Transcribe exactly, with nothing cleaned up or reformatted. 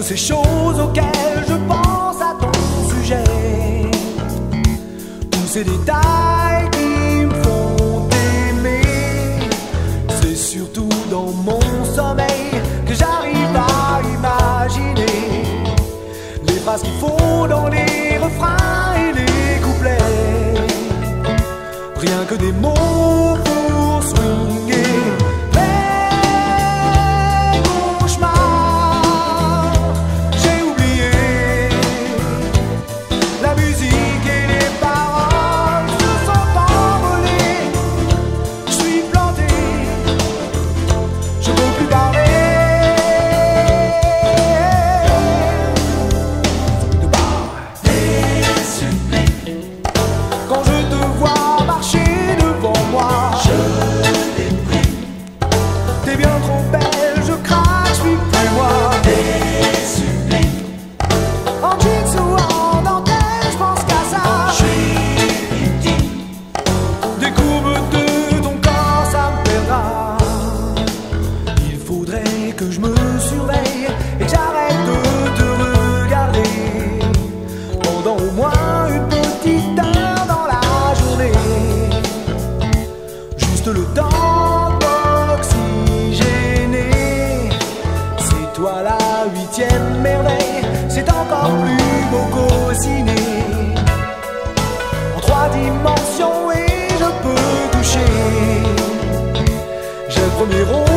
ces choses auxquelles je pense à ton sujet, tous ces détails qui me font aimer. C'est surtout dans mon sommeil que j'arrive à imaginer les phrases qu'il faut dans les refrains et les couplets, rien que des mots pour swinguer. Que je me surveille et que j'arrête de te regarder pendant au moins une petite heure dans la journée, juste le temps d'oxygéner. C'est toi la huitième merveille, c'est encore plus beau qu'au ciné, en trois dimensions et je peux toucher. J'ai le premier rôle